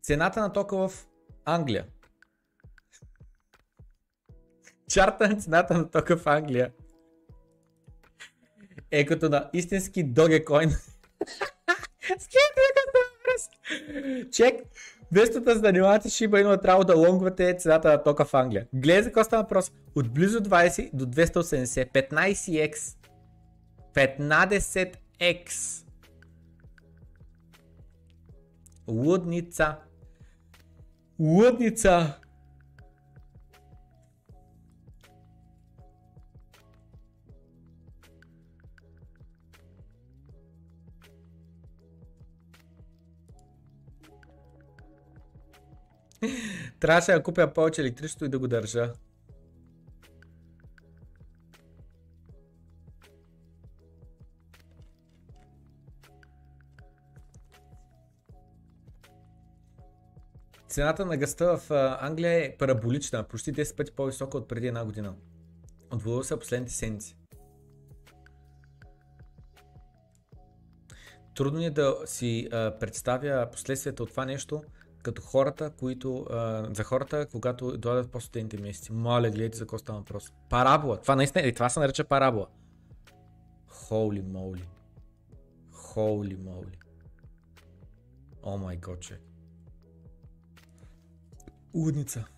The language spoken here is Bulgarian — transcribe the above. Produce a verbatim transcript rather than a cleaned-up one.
Цената на тока в Англия. Чарта на цената на тока в Англия е като на истински Dogecoin. Чек, вместо да занимавате Shiba Inu, трябва да лонгвате цената на тока в Англия. Гледай за какво става въпрос. От близо двайсет до двеста и осемдесет, петнайсет икс. петнайсет икс. Лудница. Лудница. Трябваше да купя повече електричество и да го държа. Цената на газта в Англия е параболична, почти десет пъти по-висока от преди една година. Отвоила се последните седмици. Трудно е да си а, представя последствията от това нещо, като хората, които, а, за хората, когато дойдат по-студените месеци. Моля, гледайте за какво става въпрос. Парабола. Това наистина, и това се нарича парабола. Holy moly. Holy moly. О май гот, човек. Лудница.